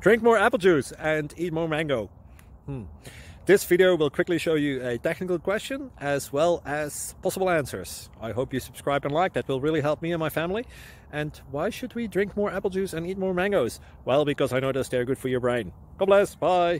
Drink more apple juice and eat more mango. This video will quickly show you a technical question as well as possible answers. I hope you subscribe and like, that will really help me and my family. And why should we drink more apple juice and eat more mangoes? Well, because I noticed they're good for your brain. God bless, bye.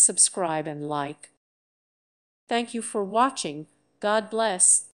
subscribe, and like. Thank you for watching. God bless.